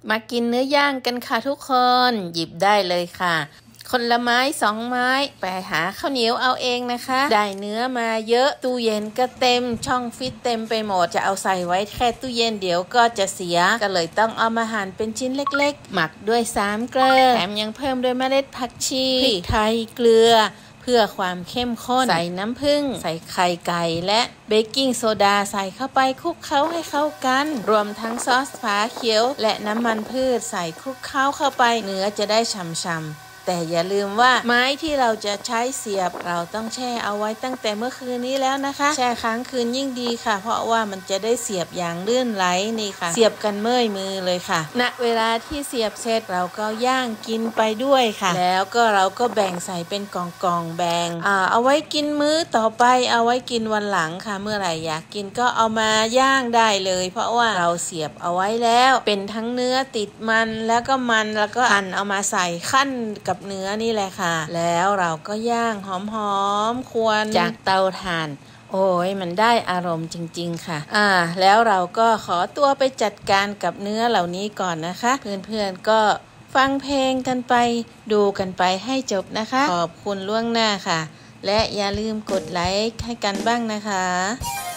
มากินเนื้อย่างกันค่ะทุกคนหยิบได้เลยค่ะคนละไม้2 ไม้ไปหาข้าวเหนียวเอาเองนะคะได้เนื้อมาเยอะตู้เย็นก็เต็มช่องฟิตเต็มไปหมดจะเอาใส่ไว้แค่ตู้เย็นเดี๋ยวก็จะเสียก็เลยต้องเอามาหั่นเป็นชิ้นเล็กๆหมักด้วย3 เกลือแถมยังเพิ่มด้วยเมล็ดผักชีพริกไทยเกลือเพื่อความเข้มข้นใส่น้ำผึ้งใส่ไข่ไก่และเบกกิ้งโซดาใส่เข้าไปคลุกเคล้าให้เข้ากันรวมทั้งซอสฝาเขียวและน้ำมันพืชใส่คลุกเคล้าเข้าไปเนื้อจะได้ฉ่ำๆแต่อย่าลืมว่าไม้ที่เราจะใช้เสียบเราต้องแช่เอาไว้ตั้งแต่เมื่อคืนนี้แล้วนะคะแช่ค้างคืนยิ่งดีค่ะเพราะว่ามันจะได้เสียบอย่างลื่นไหลนี่ค่ะเสียบกันเมื่อยมือเลยค่ะณเวลาที่เสียบเสร็จเราก็ย่างกินไปด้วยค่ะแล้วก็เราก็แบ่งใส่เป็นกล่องแบ่งเอาไว้กินมื้อต่อไปเอาไว้กินวันหลังค่ะเมื่อไหร่อยากกินก็เอามาย่างได้เลยเพราะว่าเราเสียบเอาไว้แล้วเป็นทั้งเนื้อติดมันแล้วก็หั่นเอามาใส่ขั้นกับเนื้อนี่แหละค่ะแล้วเราก็ย่างหอมๆควรจากเตาถ่านโอ้ยมันได้อารมณ์จริงๆค่ะแล้วเราก็ขอตัวไปจัดการกับเนื้อเหล่านี้ก่อนนะคะเพื่อนๆก็ฟังเพลงกันไปดูกันไปให้จบนะคะขอบคุณล่วงหน้าค่ะและอย่าลืมกดไลค์ให้กันบ้างนะคะ